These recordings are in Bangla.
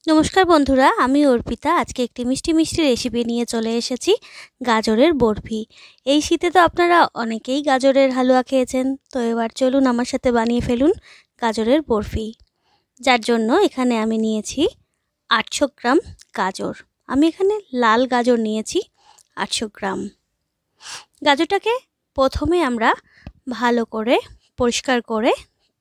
নমস্কার বন্ধুরা, আমি অর্পিতা। আজকে একটি মিষ্টি মিষ্টি রেসিপি নিয়ে চলে এসেছি, গাজরের বরফি। এই শীতে তো আপনারা অনেকেই গাজরের হালুয়া খেয়েছেন, তো এবার চলুন আমার সাথে বানিয়ে ফেলুন গাজরের বরফি। যার জন্য এখানে আমি নিয়েছি 800 গ্রাম গাজর। আমি এখানে লাল গাজর নিয়েছি 800 গ্রাম। গাজরটাকে প্রথমে আমরা ভালো করে পরিষ্কার করে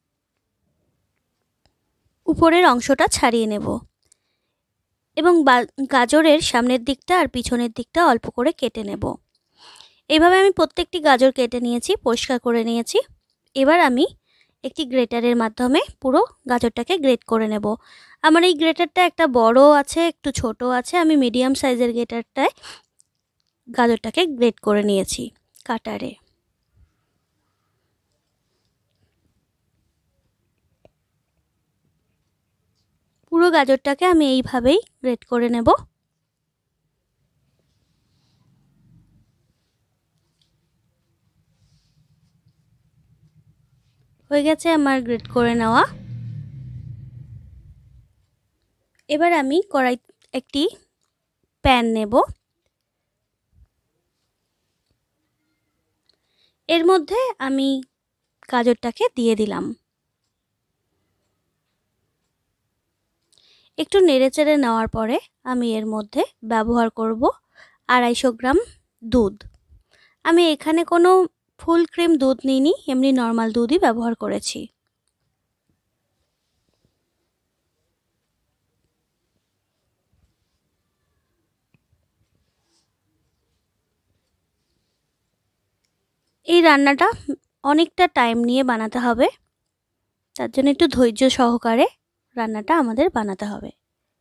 উপরের অংশটা ছাড়িয়ে নেব এবং গাজরের সামনের দিকটা আর পিছনের দিকটা অল্প করে কেটে নেব। এইভাবে আমি প্রত্যেকটি গাজর কেটে নিয়েছি, পরিষ্কার করে নিয়েছি। এবার আমি একটি গ্রেটারের মাধ্যমে পুরো গাজরটাকে গ্রেট করে নেব। আমার এই গ্রেটারটা একটা বড় আছে, একটু ছোট আছে। আমি মিডিয়াম সাইজের গ্রেটারটায় গাজরটাকে গ্রেট করে নিয়েছি কাটারে। পুরো গাজরটাকে আমি এইভাবেই গ্রেট করে নেব। হয়ে গেছে আমার গ্রেট করে নেওয়া। এবার আমি একটি প্যান নেব। এর মধ্যে আমি গাজরটাকে দিয়ে দিলাম। একটু নেড়েচেড়ে নেওয়ার পরে আমি এর মধ্যে ব্যবহার করব 250 গ্রাম দুধ। আমি এখানে কোনো ফুল ক্রিম দুধ নিইনি, এমনি নর্মাল দুধই ব্যবহার করেছি। এই রান্নাটা অনেকটা টাইম নিয়ে বানাতে হবে, তার জন্য একটু ধৈর্য সহকারে রান্নাটা আমাদের বানাতে হবে।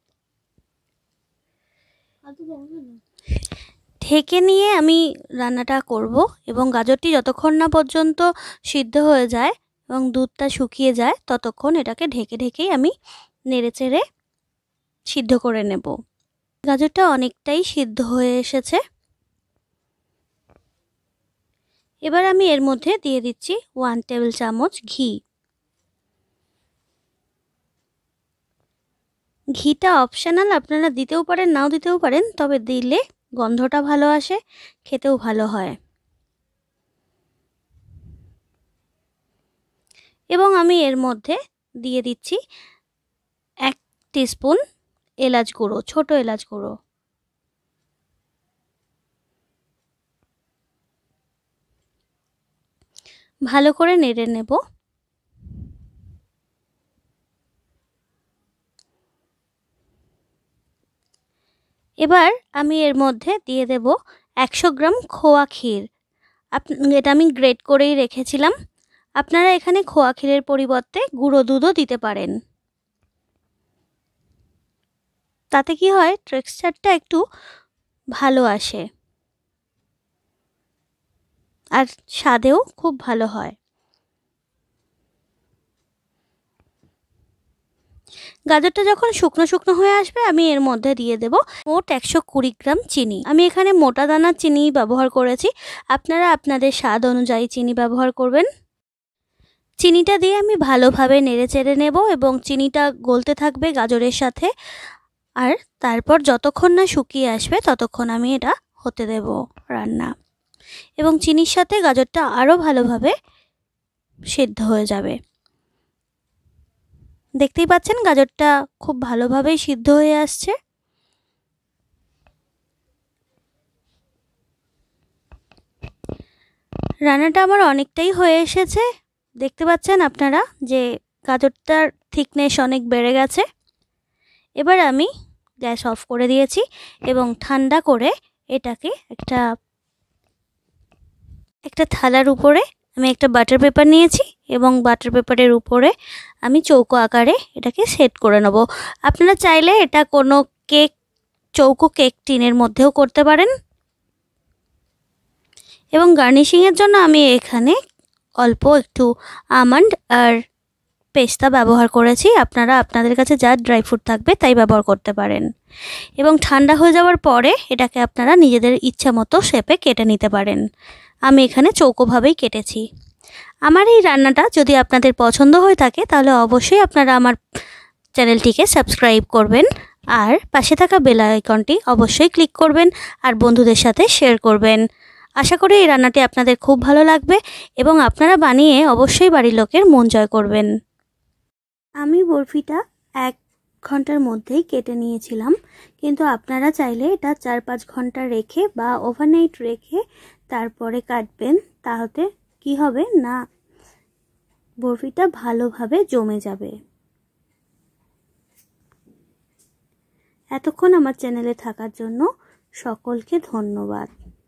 ঢেকে নিয়ে আমি রান্নাটা করব এবং গাজরটি যতক্ষণ না পর্যন্ত সিদ্ধ হয়ে যায় এবং দুধটা শুকিয়ে যায় ততক্ষণ এটাকে ঢেকে ঢেকেই আমি নেড়েচেড়ে সিদ্ধ করে নেব। গাজরটা অনেকটাই সিদ্ধ হয়ে এসেছে। এবার আমি এর মধ্যে দিয়ে দিচ্ছি 1 টেবিল চামচ ঘি। ঘিটা অপশনাল, আপনারা দিতেও পারেন নাও দিতেও পারেন, তবে দিলে গন্ধটা ভালো আসে, খেতেও ভালো হয়। এবং আমি এর মধ্যে দিয়ে দিচ্ছি 1 টিস্পুন এলাচ গুঁড়ো, ছোট এলাচ গুঁড়ো। ভালো করে নেড়ে নেব। এবার আমি এর মধ্যে দিয়ে দেব 100 গ্রাম খোয়া ক্ষীর। এটা আমি গ্রেট করেই রেখেছিলাম। আপনারা এখানে খোয়া ক্ষীরের পরিবর্তে গুঁড়ো দুধও দিতে পারেন। তাতে কি হয়, টেক্সচারটা একটু ভালো আসে আর স্বাদেও খুব ভালো হয়। গাজরটা যখন শুকনো শুকনো হয়ে আসবে আমি এর মধ্যে দিয়ে দেব মোট 120 গ্রাম চিনি। আমি এখানে মোটা দানার চিনি ব্যবহার করেছি, আপনারা আপনাদের স্বাদ অনুযায়ী চিনি ব্যবহার করবেন। চিনিটা দিয়ে আমি ভালোভাবে নেড়েচেড়ে নেব এবং চিনিটা গলতে থাকবে গাজরের সাথে। আর তারপর যতক্ষণ না শুকিয়ে আসবে ততক্ষণ আমি এটা হতে দেব রান্না, এবং চিনির সাথে গাজরটা আরও ভালোভাবে সিদ্ধ হয়ে যাবে। দেখতেই পাচ্ছেন গাজরটা খুব ভালোভাবেই সিদ্ধ হয়ে আসছে। রান্নাটা আমার অনেকটাই হয়ে এসেছে। দেখতে পাচ্ছেন আপনারা যে গাজরটার থিকনেস অনেক বেড়ে গেছে। এবার আমি গ্যাস অফ করে দিয়েছি এবং ঠান্ডা করে এটাকে একটা থালার উপরে আমি একটা বাটার পেপার নিয়েছি এবং বাটার পেপারের উপরে আমি চৌকো আকারে এটাকে সেট করে নেব। আপনারা চাইলে এটা কোনো চৌকো কেক টিনের মধ্যেও করতে পারেন। এবং গার্নিশিংয়ের জন্য আমি এখানে অল্প একটু আমন্ড আর পেস্তা ব্যবহার করেছি। আপনারা আপনাদের কাছে যা ড্রাই ফ্রুট থাকবে তাই ব্যবহার করতে পারেন। এবং ঠান্ডা হয়ে যাওয়ার পরে এটাকে আপনারা নিজেদের ইচ্ছা মতো শেপে কেটে নিতে পারেন। আমি এখানে চৌকোভাবেই কেটেছি। আমার এই রান্নাটা যদি আপনাদের পছন্দ হয়ে থাকে তাহলে অবশ্যই আপনারা আমার চ্যানেলটিকে সাবস্ক্রাইব করবেন আর পাশে থাকা বেল আইকনটি অবশ্যই ক্লিক করবেন আর বন্ধুদের সাথে শেয়ার করবেন। আশা করি এই রান্নাটি আপনাদের খুব ভালো লাগবে এবং আপনারা বানিয়ে অবশ্যই বাড়ির লোকের মন জয় করবেন। আমি বরফিটা 1 ঘন্টার মধ্যেই কেটে নিয়েছিলাম, কিন্তু আপনারা চাইলে এটা 4-5 ঘন্টা রেখে বা ওভারনাইট রেখে তারপরে কাটবেন। তাহলে কি হবে না, বরফিটা ভালোভাবে জমে যাবে। এতক্ষণ আমার চ্যানেলে থাকার জন্য সকলকে ধন্যবাদ।